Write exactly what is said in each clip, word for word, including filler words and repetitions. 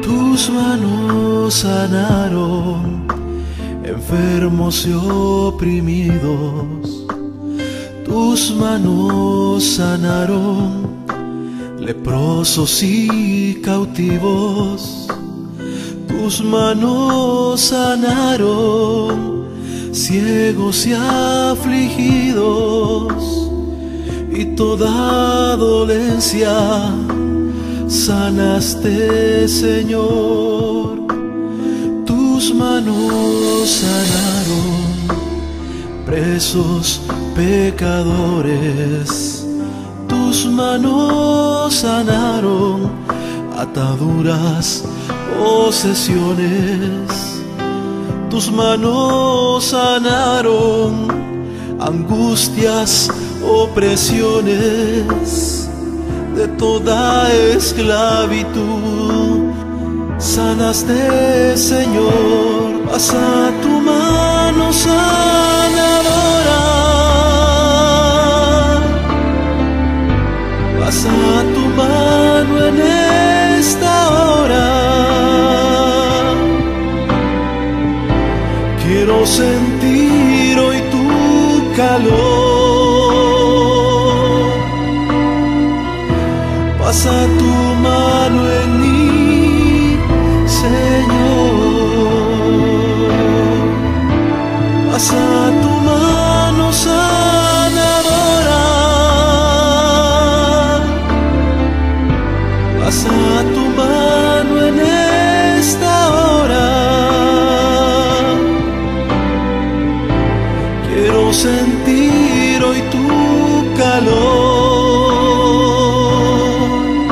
Tus manos sanaron enfermos y oprimidos. Tus manos sanaron leprosos y cautivos. Tus manos sanaron ciegos y afligidos. Y toda dolencia sanaste, Señor. Tus manos sanaron presos pecadores. Tus manos sanaron ataduras, posesiones. Tus manos sanaron angustias, opresiones de toda esclavitud. Sanaste, Señor, pasa tu mano sanadora, pasa tu mano en esta hora. Quiero sentir hoy tu calor. Pasa tu mano en mí, Señor. Pasa tu mano sanadora. Pasa tu mano en esta hora. Quiero sentir hoy tu calor.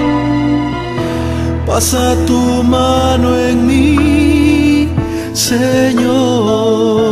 Pasa tu mano en mí, Señor.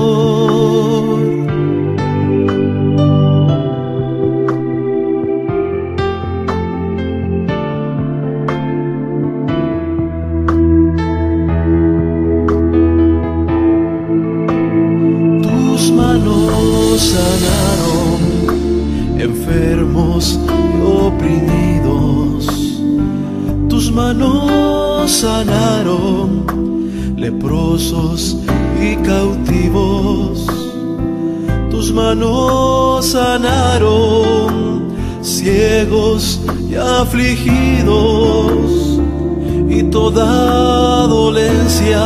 Tus manos sanaron enfermos y oprimidos. Tus manos sanaron leprosos y cautivos. Tus manos sanaron ciegos y afligidos. Y toda dolencia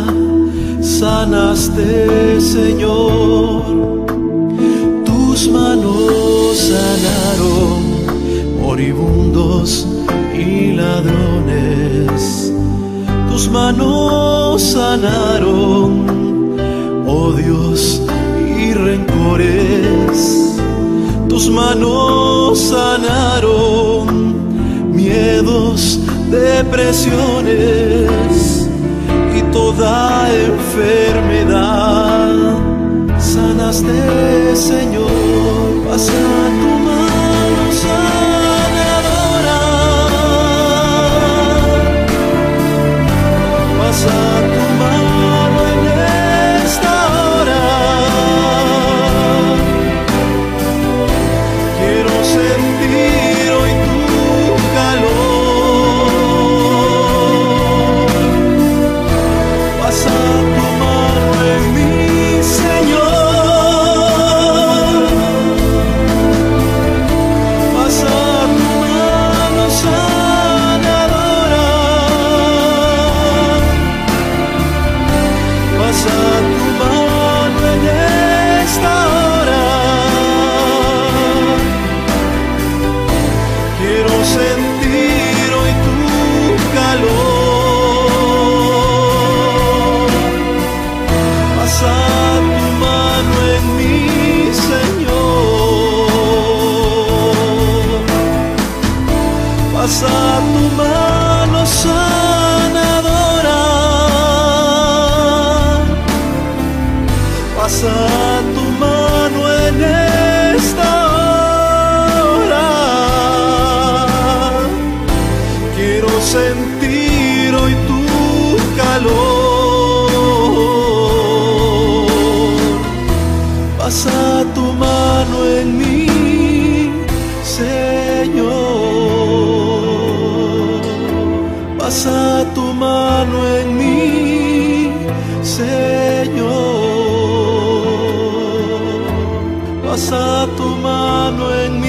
sanaste, Señor. Tus manos sanaron moribundos y ladrones. Tus manos sanaron odios y rencores. Tus manos sanaron miedos, depresiones y toda enfermedad. Sanaste, Señor, pasa tu mano sanadora. Pasa tu mano en esta hora. Quiero sentir hoy tu calor. Pasa tu mano en mí, Señor. Pasa tu mano sanadora. Pasa tu mano en esta hora. Quiero sentir hoy tu calor. Pasa tu mano en mí, Señor. Pasa tu mano sanadora. Pasa tu mano en esta hora. Quiero sentir hoy tu calor. Pasa tu mano en mí, Señor. pasa tu mano en mí, Señor, pasa tu mano en mí.